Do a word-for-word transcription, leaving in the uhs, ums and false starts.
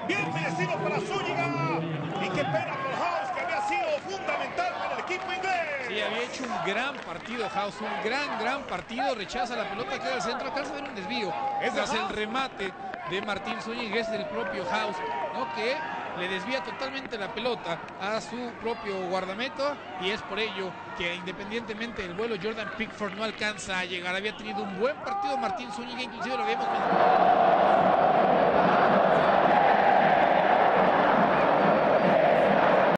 Bien merecido para Zúñiga. Y qué pena por House, que había sido fundamental para el equipo inglés. Sí, había hecho un gran partido House, un gran, gran partido. Rechaza la pelota, queda al centro, alcanza a ver un desvío. Es Tras de el House. remate de Martín Zúñiga, es del propio House, ¿no? Que le desvía totalmente la pelota a su propio guardameta, y es por ello que, independientemente del vuelo, Jordan Pickford no alcanza a llegar. Había tenido un buen partido Martín Zúñiga, inclusive lo habíamos...